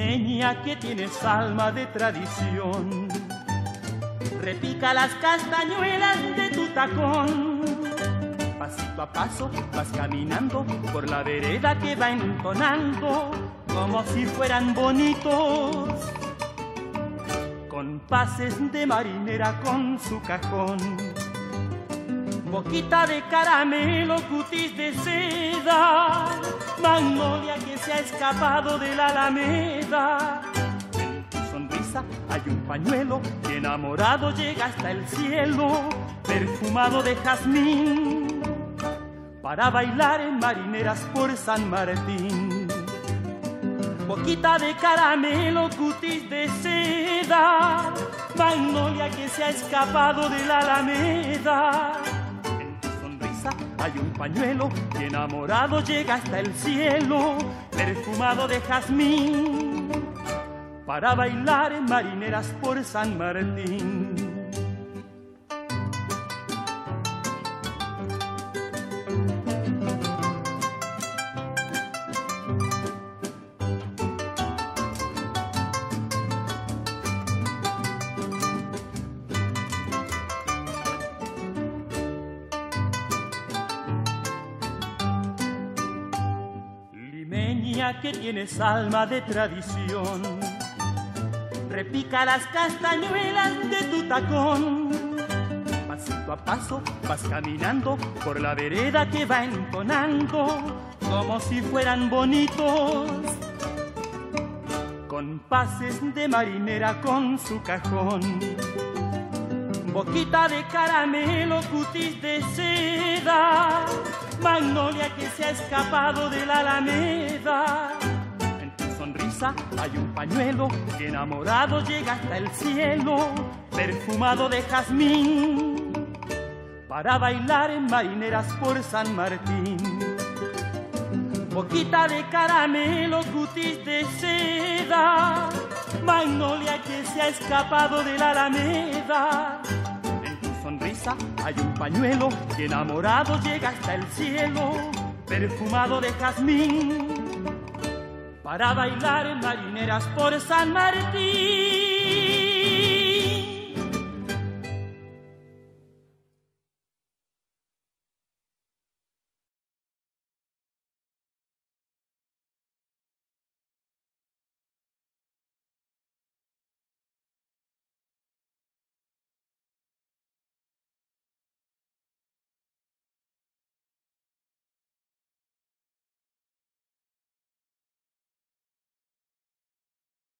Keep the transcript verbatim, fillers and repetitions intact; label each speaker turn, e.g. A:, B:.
A: Limeña que tienes alma de tradición, repica las castañuelas de tu tacón. Pasito a paso vas caminando por la vereda que va entonando como si fueran bonitos compases de marinera con su cajón. Boquita de caramelo, cutis de seda, magnolia que se ha escapado de la alameda. En tu sonrisa hay un pañuelo que enamorado llega hasta el cielo, perfumado de jazmín, para bailar en marineras por San Martín. Boquita de caramelo, cutis de seda, magnolia que se ha escapado de la alameda. En tu sonrisa hay un pañuelo que enamorado llega hasta el cielo, perfumado de jazmín, para bailar en marineras por San Martín. Limeña que tienes alma de tradición, repica las castañuelas de tu tacón. Pasito a paso vas caminando por la vereda que va entonando como si fueran bonitos compases de marinera con su cajón. Boquita de caramelo, cutis de seda, magnolia que se ha escapado de la alameda. En tu sonrisa hay un pañuelo que enamorado llega hasta el cielo, perfumado de jazmín, para bailar en marineras por San Martín. Boquita de caramelo, cutis de seda, magnolia que se ha escapado de la alameda. En tu sonrisa hay un pañuelo que enamorado llega hasta el cielo, perfumado de jazmín, para bailar en marineras por San Martín.